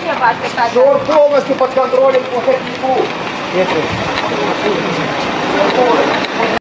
время вас это? Что он полностью под контролем по ходнику.